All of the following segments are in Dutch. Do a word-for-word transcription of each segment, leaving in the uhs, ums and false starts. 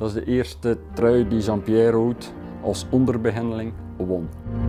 Dat is de eerste trui die Jean-Pierre Hout als onderbehandeling won.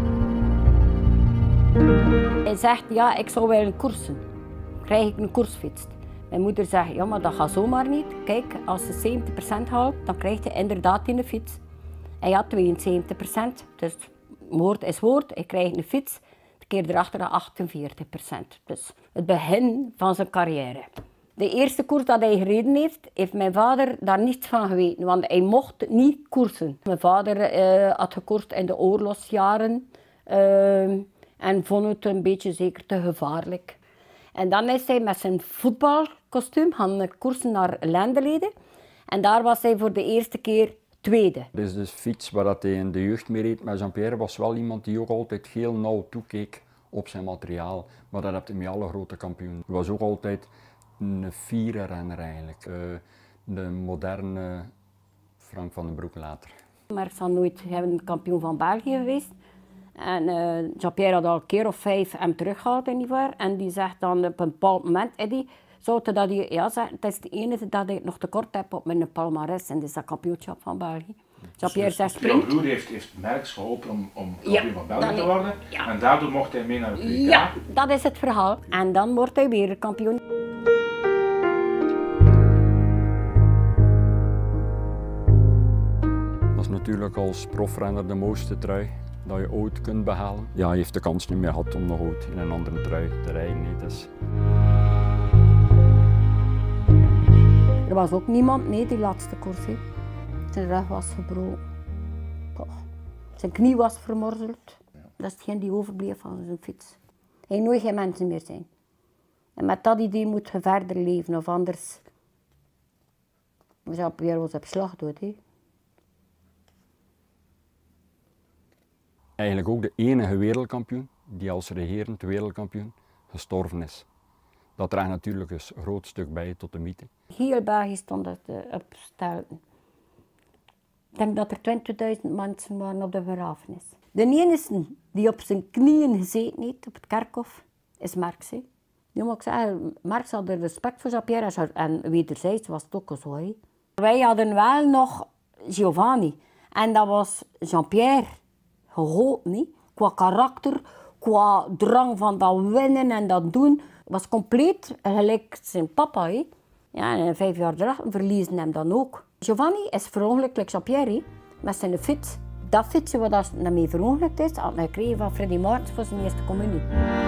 Hij zegt, ja, ik zou willen koersen. Krijg ik een koersfiets? Mijn moeder zegt, ja, maar dat gaat zomaar niet. Kijk, als je zeventig procent haalt, dan krijg je inderdaad een fiets. Hij had tweeënzeventig procent, dus woord is woord. Hij krijgt een fiets, de keer erachter achtenveertig procent. Dus het begin van zijn carrière. De eerste koers dat hij gereden heeft, heeft mijn vader daar niets van geweten, want hij mocht niet koersen. Mijn vader uh, had gekoerst in de oorlogsjaren uh, en vond het een beetje zeker te gevaarlijk. En dan is hij met zijn voetbalkostuum gaan koersen naar Lendeleden en daar was hij voor de eerste keer tweede. Dit is de fiets waar hij in de jeugd mee reed, maar Jean-Pierre was wel iemand die ook altijd heel nauw toekeek op zijn materiaal. Maar dat heb je met alle grote kampioenen. Hij was ook altijd een fiere renner eigenlijk. Uh, de moderne Frank van den Broek later. Maar ik zal nooit een kampioen van België geweest. En uh, Jean-Pierre had al een keer of vijf hem teruggehaald in die waar. En die zegt dan op een bepaald moment, Eddie, zou dat hij, ja, zegt, het is de enige dat ik nog tekort heb op mijn palmarès. En dat is dat kampioenschap van België. Jean-Pierre dus, zegt dus jouw broer heeft, heeft Merckx geholpen om, om kampioen ja, van België te worden. Ja. En daardoor mocht hij mee naar het W K. Ja, dat is het verhaal. En dan wordt hij weer kampioen. Dat is natuurlijk als profrenner de mooiste trui dat je ooit kunt behalen. Ja, hij heeft de kans niet meer gehad om nog ooit in een andere trui te rijden. Nee, dus. Er was ook niemand, nee, die laatste koers. He. Zijn rug was gebroken. Oh. Zijn knie was vermorzeld. Dat is hetgeen die overbleef van zijn fiets. Hij nooit geen mensen meer zijn. En met dat idee moet je verder leven, of anders... Jean-Pierre was op slag dood. He. Eigenlijk ook de enige wereldkampioen die als regerend wereldkampioen gestorven is. Dat draagt natuurlijk een groot stuk bij tot de mythe. Heel België stond dat op stelten. Ik denk dat er twintigduizend mensen waren op de begrafenis. De enige die op zijn knieën gezeten heeft op het kerkhof is Merckx. Nu moet ik zeggen, Merckx had er respect voor Jean-Pierre en wederzijds was het ook zo. He. Wij hadden wel nog Giovanni en dat was Jean-Pierre. Gehoord niet. Qua karakter, qua drang van dat winnen en dat doen, was compleet gelijk zijn papa. He. Ja, en vijf jaar erachter verliezen hem dan ook. Giovanni is verongelukt, Jean-Pierre, met zijn fiets. Dat fietsje wat hij mee verongelukt is, had hij gekregen van Freddy Maartens voor zijn eerste communie.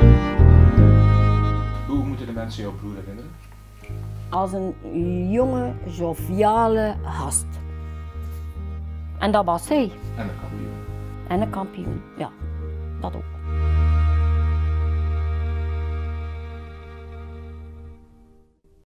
Hoe moeten de mensen jouw broer herinneren? Als een jonge, joviale gast. En dat was hij. En een kampioen. En een kampioen, ja, dat ook.